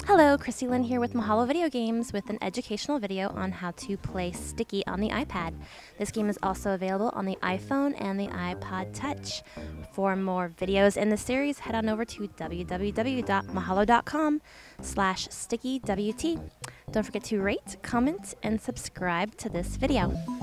Hello, Christy Lynn here with Mahalo Video Games with an educational video on how to play Sticky on the iPad. This game is also available on the iPhone and the iPod Touch. For more videos in the series, head on over to www.mahalo.com/stickywt. Don't forget to rate, comment, and subscribe to this video.